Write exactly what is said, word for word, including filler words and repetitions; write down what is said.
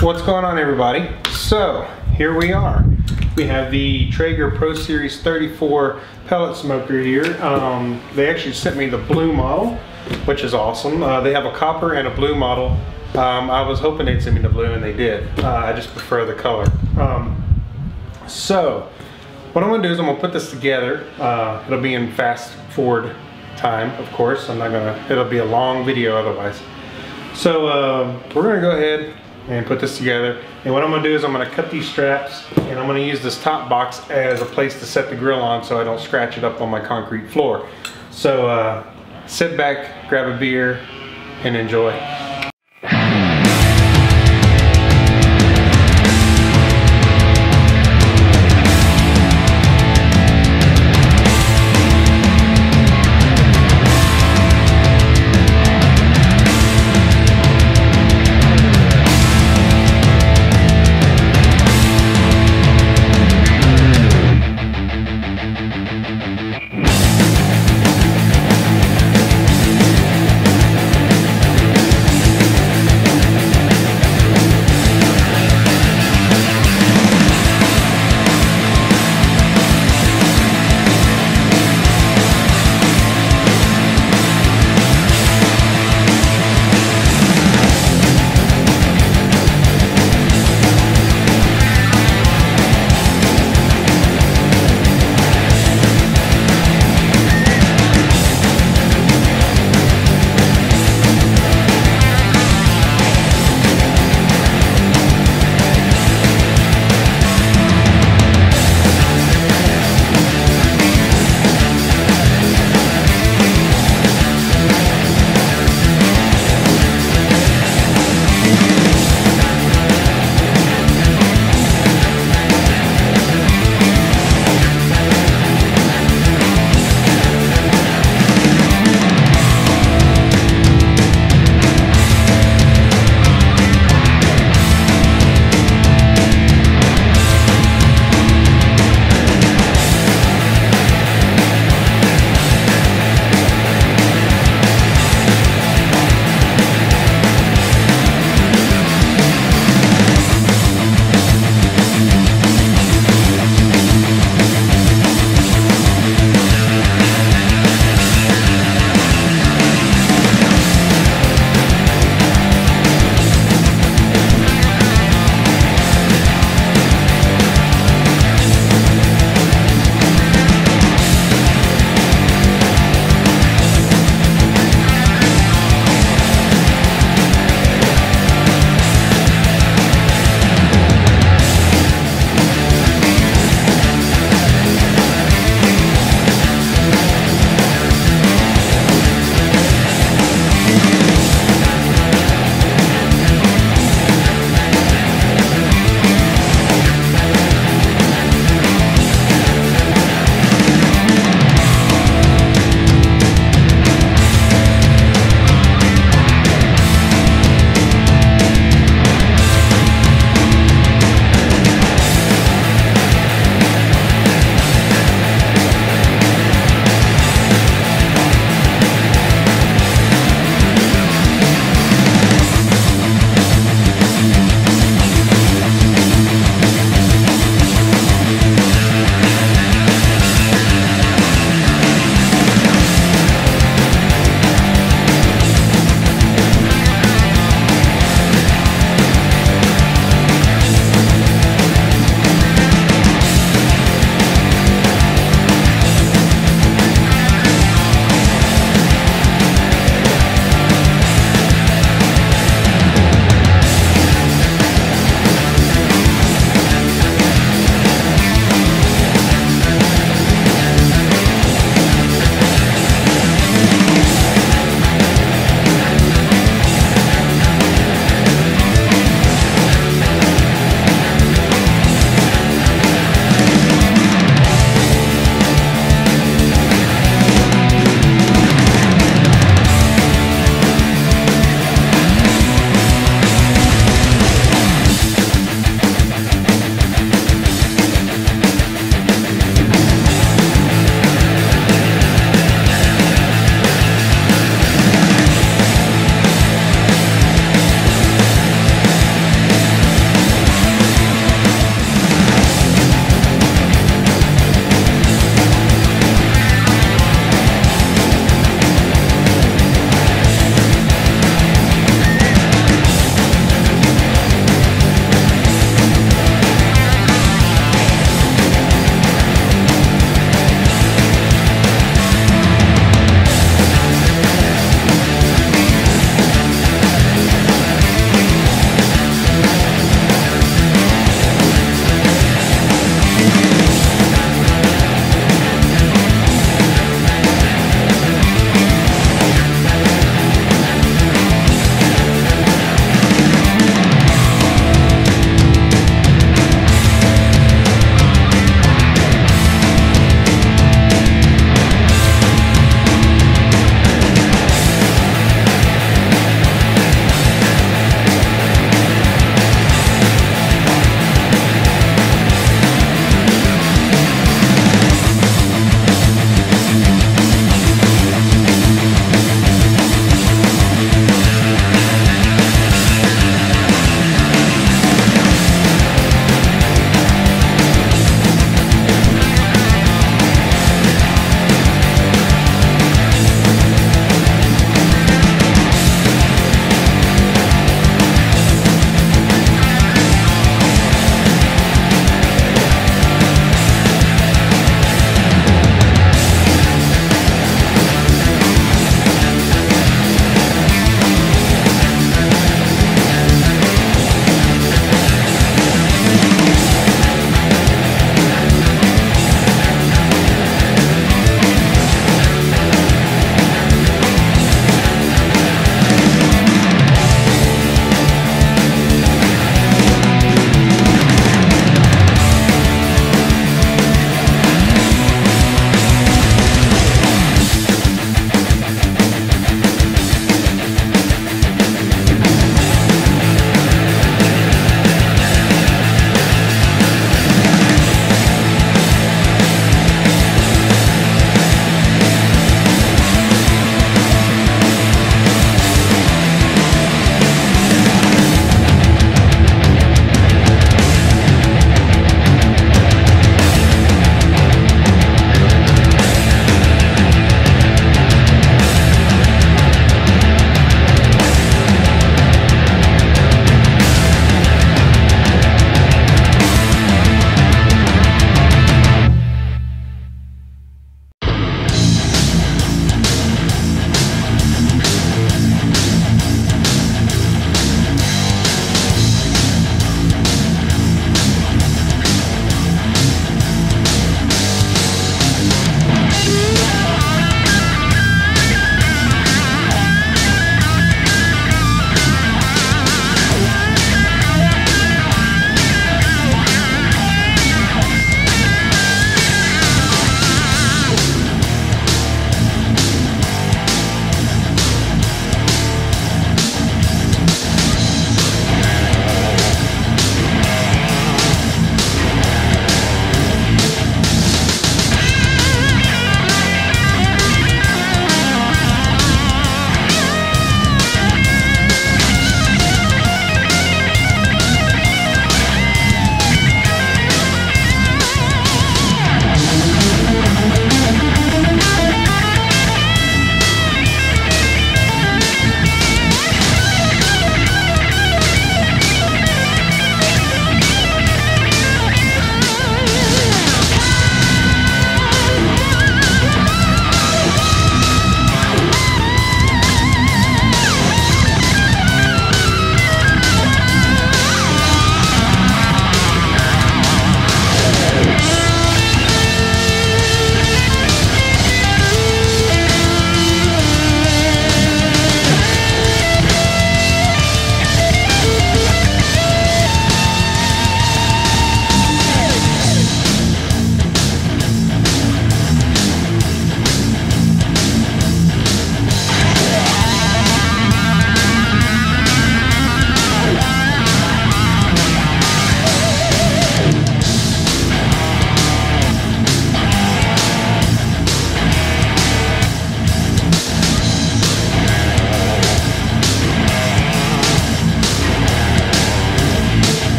What's going on, everybody? So here we are. We have the Traeger Pro Series thirty-four pellet smoker here. Um, they actually sent me the blue model, which is awesome. Uh, they have a copper and a blue model. Um, I was hoping they'd send me the blue, and they did. Uh, I just prefer the color. Um, so what I'm going to do is I'm going to put this together. Uh, it'll be in fast forward time, of course. I'm not going to. It'll be a long video otherwise. So uh, we're going to go ahead and put this together, and what I'm going to do is I'm going to cut these straps, and I'm going to use this top box as a place to set the grill on so I don't scratch it up on my concrete floor. So uh, sit back, grab a beer, and enjoy.